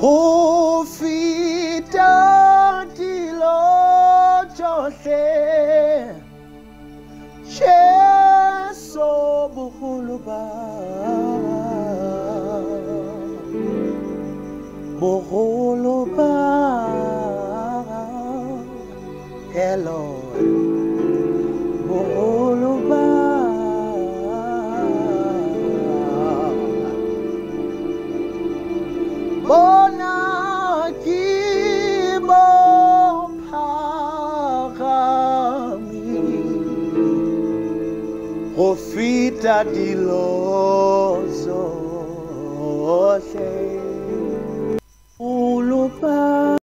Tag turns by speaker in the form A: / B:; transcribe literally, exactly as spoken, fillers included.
A: Go fita dilo jose Jesu boholoba boholoba hello boholoba bona kibo phagami go fita dilo